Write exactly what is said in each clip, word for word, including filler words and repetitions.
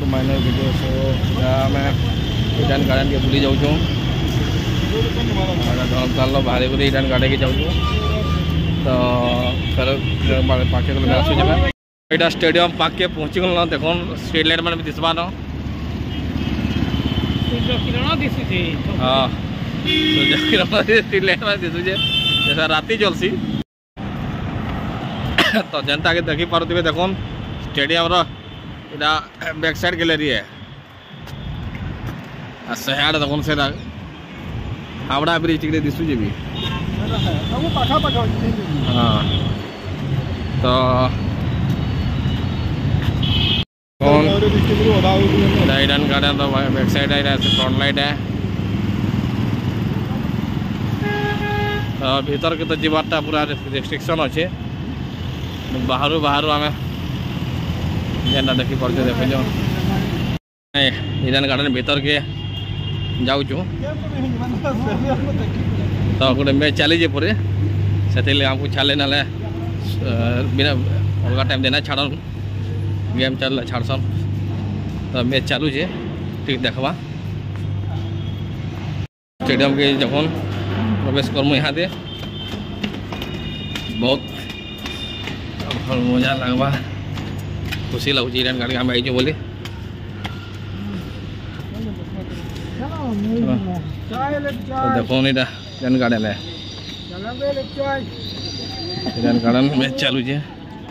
Minor video so आम इडान garden के बुली जाऊँ धर्मताल बाहर कर इडान गार्डन के जाऊँ तो पाखे गले आसूँ यहाँ स्टेडियम पाखे पहुँची गल देख स्ट्रीट लाइट मैंने दिशा न हाँ सूर्य किरण स्ट्रीट लाइट मैंने दिशुचे जैसा राति चलसी तो जनता के देखी पारे देख स्टेडियम रा बैक साइड गैलरी है सैड देख से हावड़ा ब्रिज टे दिशुचे भी हाँ तो इडान गार्डन तो बैक साइड है फ्रंट लाइट है तो भीतर के तो जीवाटा पूरा रेस्ट्रिक्शन अच्छे बाहर बाहर आम जेनटा देखी पारे देख इडान गार्डन भीतर के जाऊँ तो गोटे मैच चली पूरे से आमको छाड़े ना बिना अलग टाइम देना छाड़न गेम चल छाड़सन तो मैच चालू है ठीक देखवा स्टेडियम के जखन प्रवेश करमु यहाँ दे बहुत मजा लगवा खुशी लगुच इडान गार्डन आम आई बोली देखो इडान गार्डन है इडान गार्डन मैच चालू है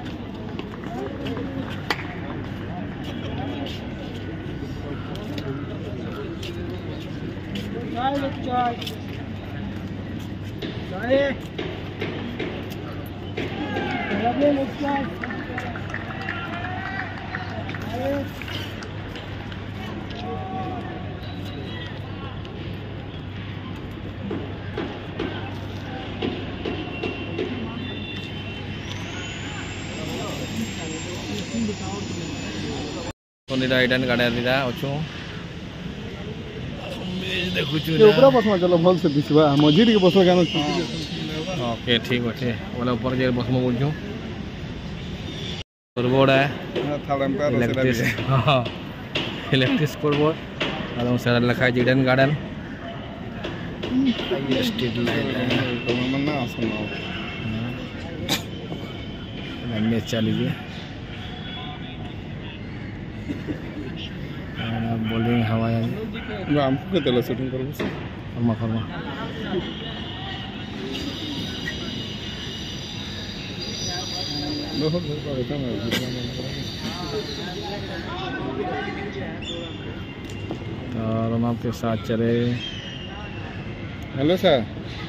इडान गार्डन अच्छु देखु चलो भल से दिखवा मझी बस ओके ठीक अच्छे बोले ऊपर जे बस में बोलूँ स्कोरबोर्ड है इलेक्ट्रिक स्कोरबोर्ड और सारा लिखा है इडान गार्डन स्ट्रीट लाइट है मैच चलिए बॉलिंग हवा हमको के शूटिंग कर फरमा फरमा और हम आपके साथ चले हेलो सर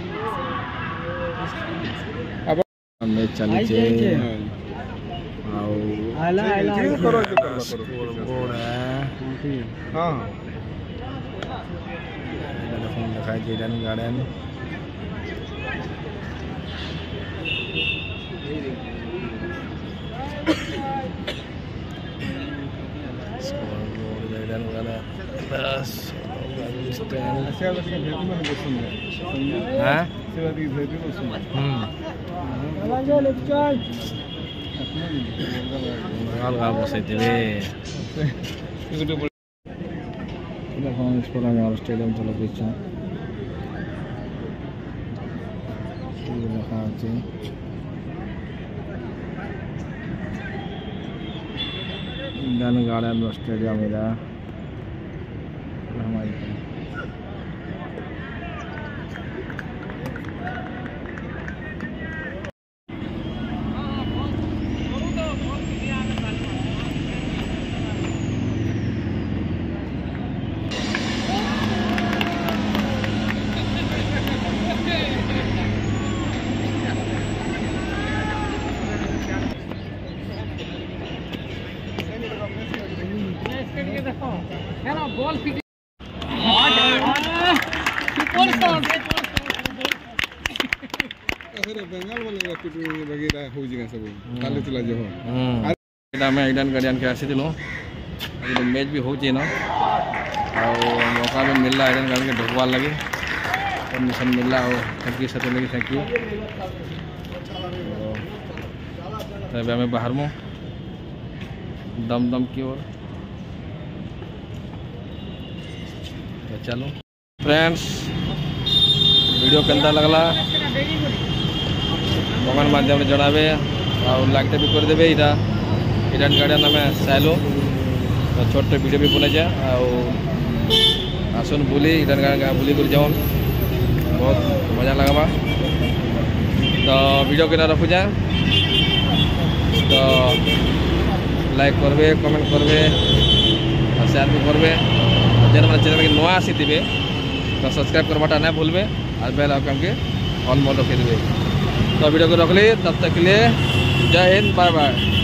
अब मैच चली आला आला करो करो स्कोरबोर्ड है हां देखो दिखाई दे Eden garden scoreboard Eden garden बस हां हम्म अलग बसैते स्टेडियम चलो पीछे लिखा अच्छे इडान गार्डन स्टेडियम इधर हमारी बेंगल वाले वगैरह हो जाएगा सब काले चला जो एटा मैं इडान गार्डन के आसी दिलो मैच भी हो ना और मौका भी मिल रहा इडान गार्डन के ढोकवार लगे परमिशन मिल रहा हो थैंक यू सत्य लगे थैंक यू तब हमें बाहर में दम दम की ओर चलो फ्रेंड्स वीडियो केंता लगला कमेंट माध्यम जनाबे और लाइक भी करदे। इटा इडान गार्डन आम सैलू तो छोटे वीडियो भी बने आसन बुली इडान गार्डन बुली कर जाऊन बहुत मजा लगवा। तो वीडियो के रखु जाए तो लाइक करबे कमेंट करबे और शेयर भी करबे। जेन मैंने चैनल के नुआ आसी थे तो सब्सक्राइब करवाटा ना भूलबे और बेल आइकन के ऑल मोड रखी देवे। तो वीडियो को रखली तब तक के लिए जय हिंद बाय बाय।